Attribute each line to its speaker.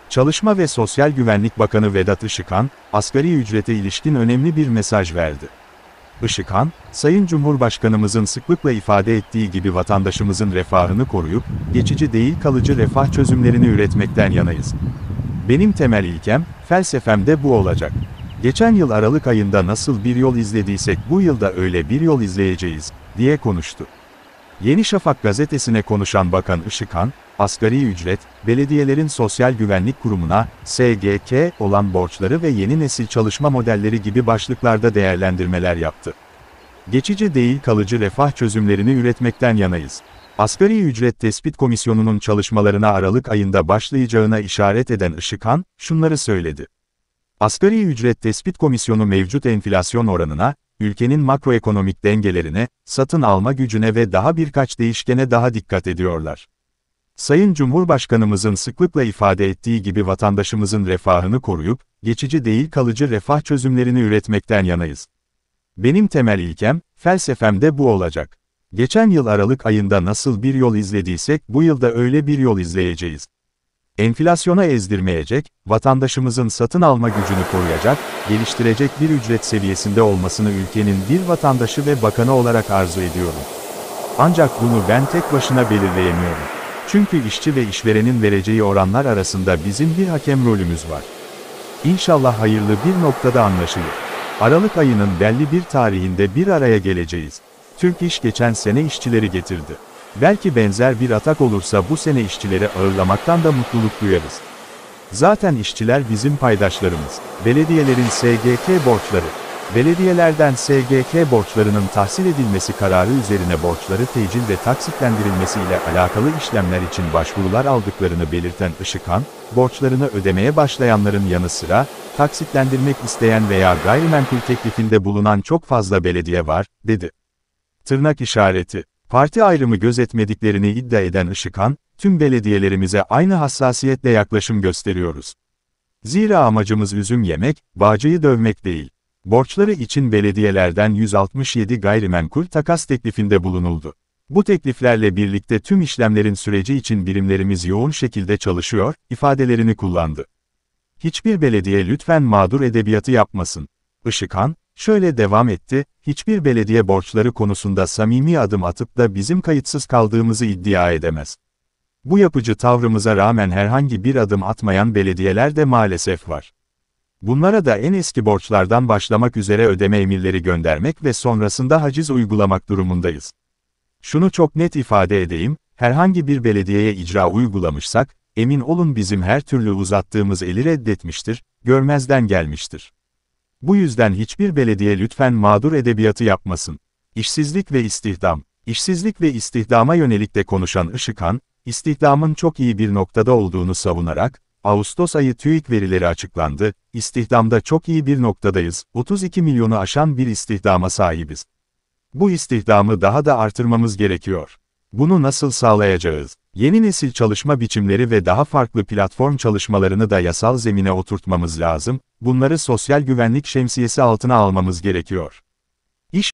Speaker 1: Çalışma ve Sosyal Güvenlik Bakanı Vedat Işıkhan, asgari ücrete ilişkin önemli bir mesaj verdi. Işıkhan, Sayın Cumhurbaşkanımızın sıklıkla ifade ettiği gibi vatandaşımızın refahını koruyup, geçici değil kalıcı refah çözümlerini üretmekten yanayız. Benim temel ilkem, felsefem de bu olacak. Geçen yıl Aralık ayında nasıl bir yol izlediysek bu yılda öyle bir yol izleyeceğiz, diye konuştu. Yeni Şafak gazetesine konuşan Bakan Işıkhan, asgari ücret, belediyelerin Sosyal Güvenlik Kurumu'na, SGK, olan borçları ve yeni nesil çalışma modelleri gibi başlıklarda değerlendirmeler yaptı. Geçici değil kalıcı refah çözümlerini üretmekten yanayız. Asgari Ücret Tespit Komisyonu'nun çalışmalarına Aralık ayında başlayacağına işaret eden Işıkhan, şunları söyledi. Asgari Ücret Tespit Komisyonu mevcut enflasyon oranına, ülkenin makroekonomik dengelerine, satın alma gücüne ve daha birkaç değişkene daha dikkat ediyorlar. Sayın Cumhurbaşkanımızın sıklıkla ifade ettiği gibi vatandaşımızın refahını koruyup, geçici değil kalıcı refah çözümlerini üretmekten yanayız. Benim temel ilkem, felsefem de bu olacak. Geçen yıl Aralık ayında nasıl bir yol izlediysek bu yılda öyle bir yol izleyeceğiz. Enflasyona ezdirmeyecek, vatandaşımızın satın alma gücünü koruyacak, geliştirecek bir ücret seviyesinde olmasını ülkenin bir vatandaşı ve bakanı olarak arzu ediyorum. Ancak bunu ben tek başına belirleyemiyorum. Çünkü işçi ve işverenin vereceği oranlar arasında bizim bir hakem rolümüz var. İnşallah hayırlı bir noktada anlaşılır. Aralık ayının belli bir tarihinde bir araya geleceğiz. Türk İş geçen sene işçileri getirdi. Belki benzer bir atak olursa bu sene işçileri ağırlamaktan da mutluluk duyarız. Zaten işçiler bizim paydaşlarımız. Belediyelerin SGK borçları. Belediyelerden SGK borçlarının tahsil edilmesi kararı üzerine borçları tecil ve taksitlendirilmesi ile alakalı işlemler için başvurular aldıklarını belirten Işıkhan, borçlarını ödemeye başlayanların yanı sıra, taksitlendirmek isteyen veya gayrimenkul teklifinde bulunan çok fazla belediye var, dedi. Tırnak işareti. Parti ayrımı gözetmediklerini iddia eden Işıkhan, tüm belediyelerimize aynı hassasiyetle yaklaşım gösteriyoruz. Zira amacımız üzüm yemek, bağcıyı dövmek değil. Borçları için belediyelerden 167 gayrimenkul takas teklifinde bulunuldu. Bu tekliflerle birlikte tüm işlemlerin süreci için birimlerimiz yoğun şekilde çalışıyor, ifadelerini kullandı. Hiçbir belediye lütfen mağdur edebiyatı yapmasın. Işıkhan, şöyle devam etti, hiçbir belediye borçları konusunda samimi adım atıp da bizim kayıtsız kaldığımızı iddia edemez. Bu yapıcı tavrımıza rağmen herhangi bir adım atmayan belediyeler de maalesef var. Bunlara da en eski borçlardan başlamak üzere ödeme emirleri göndermek ve sonrasında haciz uygulamak durumundayız. Şunu çok net ifade edeyim, herhangi bir belediyeye icra uygulamışsak, emin olun bizim her türlü uzattığımız eli reddetmiştir, görmezden gelmiştir. Bu yüzden hiçbir belediye lütfen mağdur edebiyatı yapmasın. İşsizlik ve istihdam. İşsizlik ve istihdama yönelik de konuşan Işıkhan, istihdamın çok iyi bir noktada olduğunu savunarak, Ağustos ayı TÜİK verileri açıklandı, istihdamda çok iyi bir noktadayız, 32 milyonu aşan bir istihdama sahibiz. Bu istihdamı daha da artırmamız gerekiyor. Bunu nasıl sağlayacağız? Yeni nesil çalışma biçimleri ve daha farklı platform çalışmalarını da yasal zemine oturtmamız lazım, bunları sosyal güvenlik şemsiyesi altına almamız gerekiyor.